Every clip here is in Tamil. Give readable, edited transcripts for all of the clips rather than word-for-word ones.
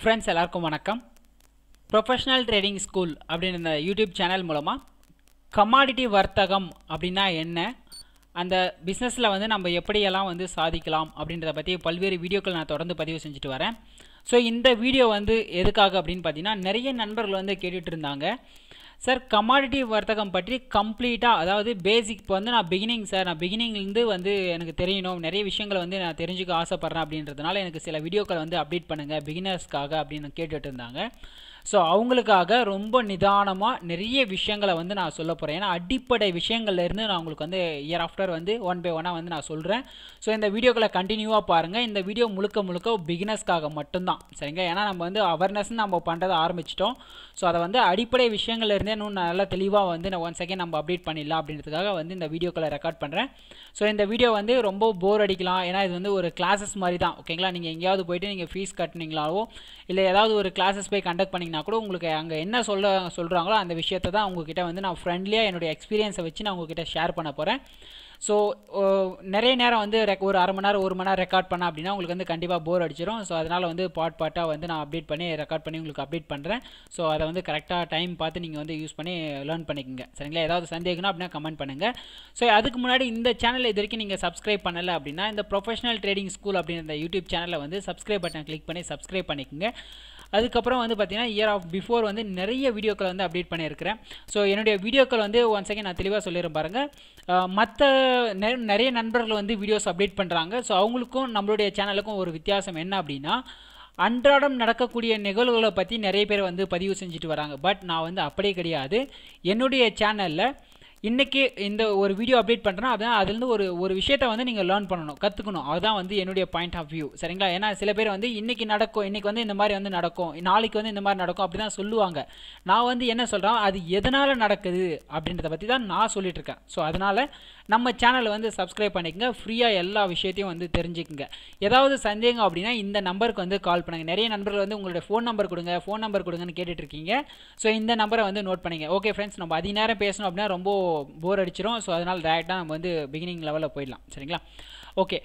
ஃப்ரெண்ட்ஸ் எல்லாருக்கும் வணக்கம். ப்ரொஃபஷனல் ட்ரேடிங் ஸ்கூல் அப்படின்ற இந்த யூடியூப் சேனல் மூலமாக கமாடிட்டி வர்த்தகம் அப்படின்னா என்ன, அந்த பிஸ்னஸில் வந்து நம்ம எப்படியெல்லாம் வந்து சாதிக்கலாம் அப்படின்றத பற்றி பல்வேறு வீடியோக்கள் நான் தொடர்ந்து பதிவு செஞ்சுட்டு வரேன். ஸோ இந்த வீடியோ வந்து எதுக்காக அப்படின்னு பார்த்தீங்கன்னா, நிறைய நண்பர்கள் வந்து கேட்டுட்டு இருந்தாங்க, சார் கமாடிட்டி வர்த்தகம் பற்றி கம்ப்ளீட்டாக, அதாவது பேசிக் இப்போ வந்து நான் பிகினிங்லேருந்து வந்து எனக்கு தெரியணும், நிறைய விஷயங்களை வந்து நான் தெரிஞ்சுக்க ஆசைப்பட்றேன் அப்படின்றதுனால எனக்கு சில வீடியோக்கள் வந்து அப்டேட் பண்ணுங்கள் பிகினர்ஸ்க்காக அப்படின்னு கேட்டுட்டு இருந்தாங்க. ஸோ அவங்களுக்காக ரொம்ப நிதானமாக நிறைய விஷயங்களை வந்து நான் சொல்ல போகிறேன். ஏன்னா அடிப்படை விஷயங்கள்லேருந்து நான் உங்களுக்கு வந்து இயர் ஆஃப்டர் வந்து ஒன் பை ஒன்னாக வந்து நான் சொல்கிறேன். ஸோ இந்த வீடியோக்களை கண்டினியூவாக பாருங்கள். இந்த வீடியோ முழுக்க பிகினர்ஸ்க்காக மட்டும்தான், சரிங்க? ஏன்னா நம்ம வந்து அவேர்னஸ்ன்னு நம்ம பண்ணுறதை ஆரம்பிச்சிட்டோம். ஸோ அதை வந்து அடிப்படை விஷயங்கள்லேருந்தே இன்னும் நல்லா தெளிவாக வந்து நான் ஒன் செகண்ட் நம்ம அப்டேட் பண்ணிடலாம் அப்படின்றதுக்காக வந்து இந்த வீடியோக்களை ரெக்கார்ட் பண்ணுறேன். ஸோ இந்த வீடியோ வந்து ரொம்ப போர் அடிக்கலாம், ஏன்னா இது வந்து ஒரு கிளாஸஸ் மாதிரி தான், ஓகேங்களா? நீங்கள் எங்கேயாவது போய்ட்டு நீங்கள் ஃபீஸ் கட்டினீங்களாவோ இல்லை ஏதாவது ஒரு கிளாஸஸ் போய் கண்டக்ட் பண்ணிங்கன்னா கூட உங்களுக்கு அங்கே என்ன சொல்கிறாங்களோ அந்த விஷயத்தை தான் உங்ககிட்ட வந்து நான் ஃப்ரெண்ட்லியாக என்னுடைய எக்ஸ்பீரியன்ஸை வச்சு நான் உங்ககிட்ட ஷேர் பண்ண போகிறேன். ஸோ நிறைய நேரம் வந்து ஒரு அரை மணி நேரம் 1 மணி நேரம் ரெக்கார்ட் பண்ணேன் அப்படின்னா உங்களுக்கு வந்து கண்டிப்பாக போர் அடிச்சிடும். ஸோ அதனால் வந்து பார்ட்டாக வந்து நான் அப்டேட் பண்ணி ரெக்கார்ட் பண்ணி உங்களுக்கு அப்டேட் பண்ணுறேன். ஸோ அதை வந்து கரெக்டாக டைம் பார்த்து நீங்கள் வந்து யூஸ் பண்ணி லேர்ன் பண்ணிக்கோங்க, சரிங்களா? ஏதாவது சந்தேகம்னா அப்படின்னா கமெண்ட் பண்ணுங்கள். ஸோ அதுக்கு முன்னாடி இந்த சேனல் இது வரைக்கும் நீங்கள் சப்ஸ்கிரைப் பண்ணலை அப்படின்னா இந்த ப்ரொஃபஷனல் ட்ரேடிங் ஸ்கூல் அப்படின்ற யூடியூப் சேனலை வந்து சப்ஸ்கிரைப் பட்டன் கிளிக் பண்ணி சப்ஸ்கிரைப் பண்ணிக்கோங்க. அதுக்கப்புறம் வந்து பார்த்தீங்கன்னா இயர் ஆஃப் பிஃபோர் வந்து நிறைய வீடியோக்கள் வந்து அப்டேட் பண்ணியிருக்கிறேன். ஸோ என்னுடைய வீடியோக்கள் வந்து ஒன் செகண்ட் நான் தெளிவாக சொல்லிடுறேன் பாருங்கள். மற்ற நிறைய நண்பர்கள் வந்து வீடியோஸ் அப்டேட் பண்ணுறாங்க. ஸோ அவங்களுக்கும் நம்மளுடைய சேனலுக்கும் ஒரு வித்தியாசம் என்ன அப்படின்னா, அன்றாடம் நடக்கக்கூடிய நிகழ்வுகளை பற்றி நிறைய பேர் வந்து பதிவு செஞ்சுட்டு வராங்க. பட் நான் வந்து அப்படியே கிடையாது. என்னுடைய சேனலில் இன்றைக்கி இந்த ஒரு வீடியோ அப்டேட் பண்ணுறேன்னா அப்படின்னா அதுலேருந்து ஒரு விஷயத்தை வந்து நீங்கள் லேர்ன் பண்ணணும், கற்றுக்கணும். அதுதான் வந்து என்னுடைய பாயிண்ட் ஆஃப் வியூ, சரிங்களா? ஏன்னா சில பேர் வந்து இன்றைக்கி நடக்கும், இன்றைக்கி வந்து இந்த மாதிரி வந்து நடக்கும், நாளைக்கு வந்து இந்த மாதிரி நடக்கும் அப்படி தான் சொல்லுவாங்க. நான் வந்து என்ன சொல்கிறேன், அது எதனால் நடக்குது அப்படின்றத பற்றி தான் நான் சொல்லிகிட்ருக்கேன். ஸோ அதனால் நம்ம சேனலை வந்து சப்ஸ்கிரைப் பண்ணிக்கங்க, ஃப்ரீயாக எல்லா விஷயத்தையும் வந்து தெரிஞ்சுக்குங்க. ஏதாவது சந்தேகம் அப்படின்னா இந்த நம்பருக்கு வந்து கால் பண்ணுங்கள். நிறைய நண்பர்கள் வந்து உங்களுடைய ஃபோன் நம்பர் கொடுங்கன்னு கேட்டுட்ருக்கீங்க. ஸோ இந்த நம்பரை வந்து நோட் பண்ணிங்க. ஓகே ஃப்ரெண்ட்ஸ், நம்ம அதிக நேரம் பேசணும் அப்படின்னா ரொம்ப போர் அடிச்சிடும். ஸோ அதனால் டேரெக்டாக நம்ம வந்து பிகினிங் லெவலில் போயிடலாம், சரிங்களா? ஓகே,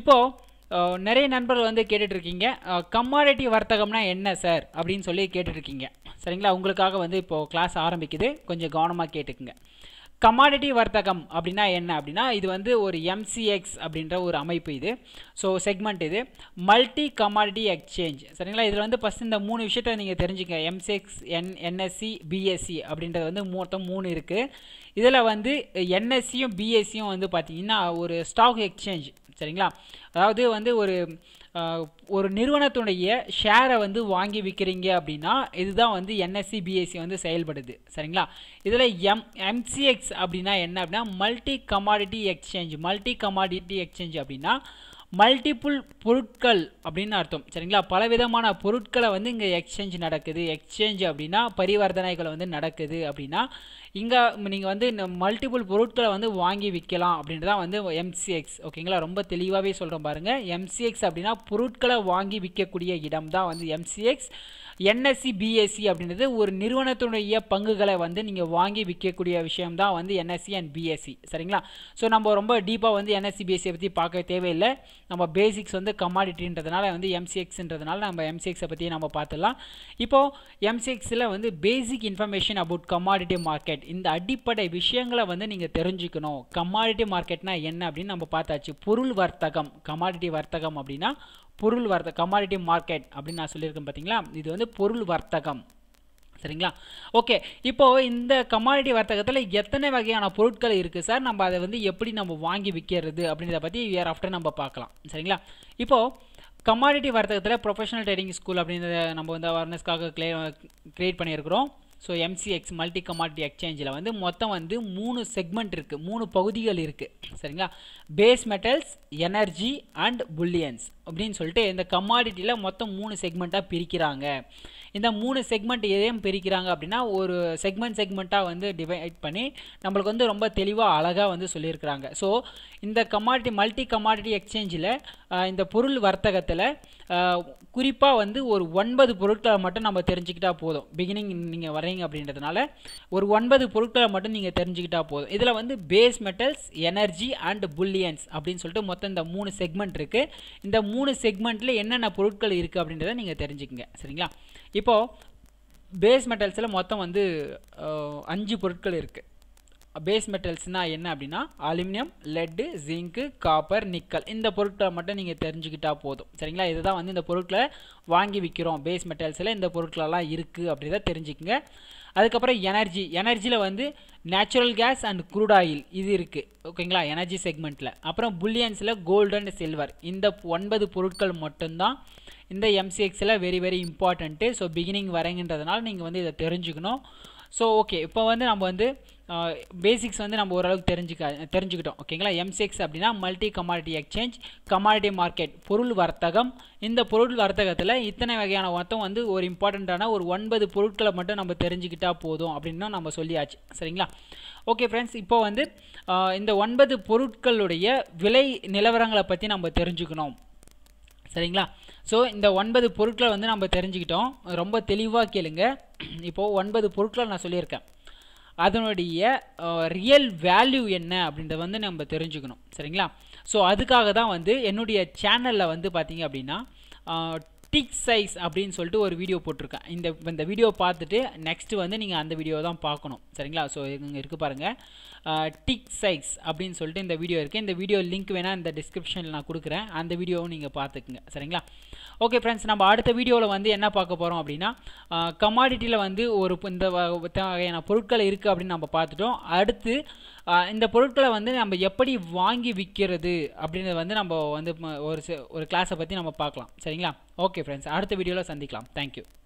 இப்போது நிறைய நண்பர்கள் வந்து கேட்டுட்ருக்கீங்க, கமாடிட்டி வர்த்தகம்னா என்ன சார் அப்படின்னு சொல்லி கேட்டுட்ருக்கீங்க, சரிங்களா? உங்களுக்காக வந்து இப்போது கிளாஸ் ஆரம்பிக்குது, கொஞ்சம் கவனமாக கேட்டுக்குங்க. கமாடிட்டி வர்த்தகம் அப்படின்னா என்ன அப்படின்னா, இது வந்து ஒரு MCX அப்படின்ற ஒரு அமைப்பு. இது ஸோ செக்மெண்ட், இது மல்டி கமாடிட்டி எக்ஸ்சேஞ்ச், சரிங்களா? இதில் வந்து ஃபஸ்ட் இந்த 3 விஷயத்தை நீங்கள் தெரிஞ்சுங்க. MCX, NSE, BSE அப்படின்றது வந்து மொத்தம் 3 இருக்குது. இதில் வந்து NSEயும் BSEயும் வந்து பார்த்திங்கன்னா ஒரு ஸ்டாக் எக்ஸ்சேஞ்ச், சரிங்களா? அதாவது வந்து ஒரு நிறுவனத்துடைய ஷேரை வந்து வாங்கி விற்கிறீங்க அப்படின்னா இதுதான் வந்து NSE BSE வந்து செயல்படுது, சரிங்களா? இதில் MCX அப்படின்னா என்ன அப்படின்னா மல்டி கமாடிட்டி எக்ஸ்சேஞ்ச் அப்படின்னா மல்டிபிள் பொருட்கள் அப்படின்னு அர்த்தம், சரிங்களா? பலவிதமான பொருட்களை வந்து இங்கே எக்ஸ்சேஞ்ச் நடக்குது. எக்ஸ்சேஞ்ச் அப்படின்னா பரிவர்த்தனைகள் வந்து நடக்குது அப்படின்னா இங்கே நீங்கள் வந்து இந்த மல்டிபிள் பொருட்களை வந்து வாங்கி விற்கலாம் அப்படின்றதான் வந்து MCX, ஓகேங்களா? ரொம்ப தெளிவாகவே சொல்கிறேன் பாருங்கள். MCX அப்படின்னா பொருட்களை வாங்கி விற்கக்கூடிய இடம் தான் வந்து MCX. NSE BSE அப்படின்றது ஒரு நிறுவனத்துடைய பங்குகளை வந்து நீங்கள் வாங்கி விற்கக்கூடிய விஷயம்தான் வந்து NSE அண்ட் BSE, சரிங்களா? ஸோ நம்ம ரொம்ப டீப்பாக வந்து NSE BSE பற்றி பார்க்க தேவையில்லை. நம்ம பேசிக்ஸ் வந்து கமாடிட்டின்றதுனால வந்து MCXன்றதுனால நம்ம MCXை பற்றி நம்ம பார்த்துடலாம். இப்போது MCXயில் வந்து basic information about commodity market, இந்த அடிப்படை விஷயங்களை வந்து நீங்கள் தெரிஞ்சுக்கணும். கமாடிட்டி மார்க்கெட்னா என்ன அப்படின்னு நம்ம பார்த்தாச்சு. பொருள் வர்த்தகம், கமாடிட்டி வர்த்தகம் அப்படின்னா பொருள் வர்த்தகம். கமாடிட்டி மார்க்கெட் அப்படின்னு நான் சொல்லியிருக்கேன் பார்த்தீங்களா, இது வந்து பொருள் வர்த்தகம், சரிங்களா? ஓகே, இப்போது இந்த கமாடிட்டி வர்த்தகத்தில் எத்தனை வகையான பொருட்கள் இருக்குது சார், நம்ம அதை வந்து எப்படி நம்ம வாங்கி விற்கிறது அப்படின்றத பற்றி இயர் ஆஃப்டர் நம்ம பார்க்கலாம், சரிங்களா? இப்போது கமாடிட்டி வர்த்தகத்தில் ப்ரொஃபஷனல் ட்ரேடிங் ஸ்கூல் அப்படின்றத நம்ம வந்து அவேர்னஸ்க்காக கிரியேட் பண்ணியிருக்கிறோம். ஸோ MCX மல்டி கமாடிட்டி எக்ஸ்சேஞ்சில் வந்து மொத்தம் வந்து 3 செக்மெண்ட் இருக்குது, 3 பகுதிகள் இருக்குது, சரிங்களா? Base metals, energy and bullions அப்படின்னு சொல்லிட்டு இந்த கமாடிட்டியில் மொத்தம் 3 செக்மெண்ட்டாக பிரிக்கிறாங்க. இந்த 3 செக்மெண்ட் எதையும் பிரிக்கிறாங்க அப்படின்னா ஒரு செக்மெண்ட்டாக வந்து டிவைட் பண்ணி நம்மளுக்கு வந்து ரொம்ப தெளிவாக அழகாக வந்து சொல்லியிருக்கிறாங்க. ஸோ இந்த மல்டி கமாடிட்டி எக்ஸ்சேஞ்சில் இந்த பொருள் வர்த்தகத்தில் குறிப்பாக வந்து ஒரு 9 பொருட்களை மட்டும் நம்ம தெரிஞ்சுக்கிட்டா போதும். பிகினிங் நீங்கள் வர்றீங்க அப்படின்றதுனால ஒரு 9 பொருட்களை மட்டும் நீங்கள் தெரிஞ்சுக்கிட்டா போதும். இதில் வந்து base metals, energy and bullions அப்படின்னு சொல்லிட்டு மொத்தம் இந்த 3 செக்மெண்ட் இருக்குது. இந்த 3 செக்மெண்ட்டில் என்னென்ன பொருட்கள் இருக்குது அப்படின்றத நீங்கள் தெரிஞ்சுக்கங்க. சரிங்களா? இப்போது பேஸ் மெட்டல்ஸில் மொத்தம் வந்து 5 பொருட்கள் இருக்குது. பேஸ் மெட்டல்ஸ்னால் என்ன அப்படின்னா aluminium, lead, zinc, copper, nickel. இந்த பொருட்களை மட்டும் நீங்கள் தெரிஞ்சுக்கிட்டா போதும். சரிங்களா? இதுதான் வந்து இந்த பொருட்களை வாங்கி விற்கிறோம். பேஸ் மெட்டல்ஸில் இந்த பொருட்களெல்லாம் இருக்குது அப்படிதான் தெரிஞ்சுக்கங்க. அதுக்கப்புறம் எனர்ஜியில் வந்து natural gas and crude oil இது இருக்குது. ஓகேங்களா? எனர்ஜி செக்மெண்ட்டில். அப்புறம் புல்லியன்ஸில் கோல்டு அண்ட் சில்வர். இந்த 9 பொருட்கள் மட்டும்தான் இந்த MCXல very very important. So beginning வரேங்கன்றதுனால நீங்கள் வந்து இதை தெரிஞ்சுக்கணும். ஸோ ஓகே, இப்போ வந்து நம்ம வந்து பேசிக்ஸ் வந்து நம்ம ஓரளவுக்கு தெரிஞ்சுக்கிட்டோம். ஓகேங்களா? MCX அப்படின்னா multi commodity exchange, commodity market, பொருள் வர்த்தகம். இந்த பொருள் வர்த்தகத்தில் இத்தனை வகையான மொத்தம் வந்து ஒரு இம்பார்ட்டண்ட்டான ஒரு 9 பொருட்களை மட்டும் நம்ம தெரிஞ்சுக்கிட்டா போதும் அப்படின்னு நம்ம சொல்லியாச்சு. சரிங்களா? ஓகே ஃப்ரெண்ட்ஸ், இப்போ வந்து இந்த 9 பொருட்களுடைய விலை நிலவரங்களை பற்றி நம்ம தெரிஞ்சுக்கணும். சரிங்களா? ஸோ இந்த 9 பொருட்களை வந்து நம்ம தெரிஞ்சுக்கிட்டோம். ரொம்ப தெளிவாக கேளுங்க. இப்போது 9 பொருட்களை நான் சொல்லியிருக்கேன். அதனுடைய ரியல் வேல்யூ என்ன அப்படின்றத வந்து நம்ம தெரிஞ்சுக்கணும். சரிங்களா? ஸோ அதுக்காக தான் வந்து என்னுடைய சேனலில் வந்து பார்த்தீங்க அப்படின்னா டிக் சைஸ் அப்படின்னு சொல்லிட்டு ஒரு வீடியோ போட்டிருக்கேன். இந்த வீடியோ பார்த்துட்டு நெக்ஸ்ட்டு வந்து நீங்கள் அந்த வீடியோ தான் பார்க்கணும். சரிங்களா? ஸோ இங்கே இருக்குது பாருங்கள், டிக் சைஸ் அப்படின்னு சொல்லிட்டு இந்த வீடியோ இருக்குது. இந்த வீடியோ லிங்க் வேணால் இந்த டிஸ்கிரிப்ஷனில் நான் கொடுக்குறேன். அந்த வீடியோவும் நீங்கள் பார்த்துக்குங்க. சரிங்களா? ஓகே ஃப்ரெண்ட்ஸ், நம்ம அடுத்த வீடியோவில் வந்து என்ன பார்க்க போகிறோம் அப்படின்னா கமாடிட்டியில் வந்து இந்த வகையான பொருட்கள் இருக்குது அப்படின்னு நம்ம பார்த்துட்டோம். அடுத்து இந்த பொருட்களை வந்து நம்ம எப்படி வாங்கி விற்கிறது அப்படின்றத வந்து நம்ம வந்து ஒரு கிளாஸை பற்றி நம்ம பார்க்கலாம். சரிங்களா? ஓகே ஃப்ரெண்ட்ஸ், அடுத்த வீடியோவில் சந்திக்கலாம். தேங்க்யூ.